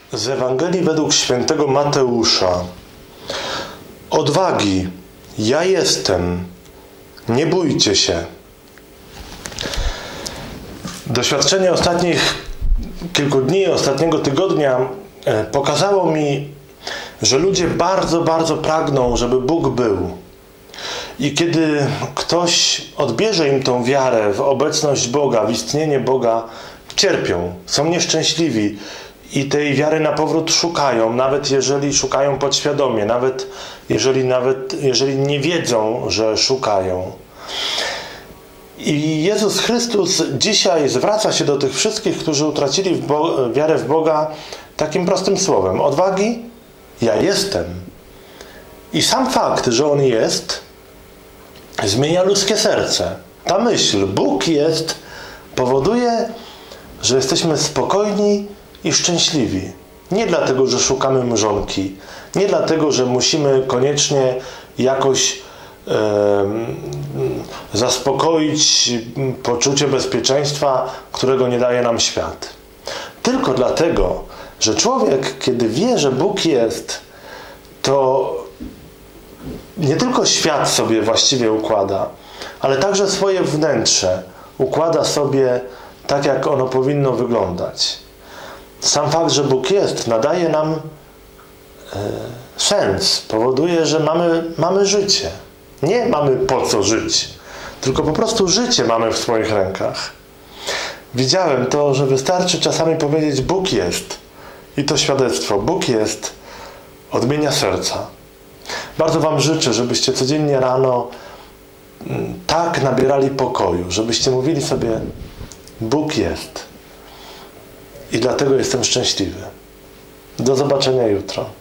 Z Ewangelii według świętego Mateusza. Odwagi, ja jestem, nie bójcie się. Doświadczenie ostatnich kilku dni, ostatniego tygodnia pokazało mi, że ludzie bardzo, bardzo pragną, żeby Bóg był. I kiedy ktoś odbierze im tą wiarę w obecność Boga, w istnienie Boga, cierpią, są nieszczęśliwi i tej wiary na powrót szukają, nawet jeżeli szukają podświadomie, nawet jeżeli nie wiedzą, że szukają. I Jezus Chrystus dzisiaj zwraca się do tych wszystkich, którzy utracili wiarę w Boga takim prostym słowem. Odwagi, ja jestem. I sam fakt, że On jest, zmienia ludzkie serce. Ta myśl, Bóg jest, powoduje, że jesteśmy spokojni i szczęśliwi. Nie dlatego, że szukamy mrzonki. Nie dlatego, że musimy koniecznie jakoś zaspokoić poczucie bezpieczeństwa, którego nie daje nam świat. Tylko dlatego, że człowiek, kiedy wie, że Bóg jest, to nie tylko świat sobie właściwie układa, ale także swoje wnętrze układa sobie tak, jak ono powinno wyglądać. Sam fakt, że Bóg jest, nadaje nam sens, powoduje, że mamy życie. Nie mamy po co żyć, tylko po prostu życie mamy w swoich rękach. Widziałem to, że wystarczy czasami powiedzieć Bóg jest i to świadectwo Bóg jest odmienia serca. Bardzo Wam życzę, żebyście codziennie rano tak nabierali pokoju, żebyście mówili sobie Bóg jest i dlatego jestem szczęśliwy. Do zobaczenia jutro.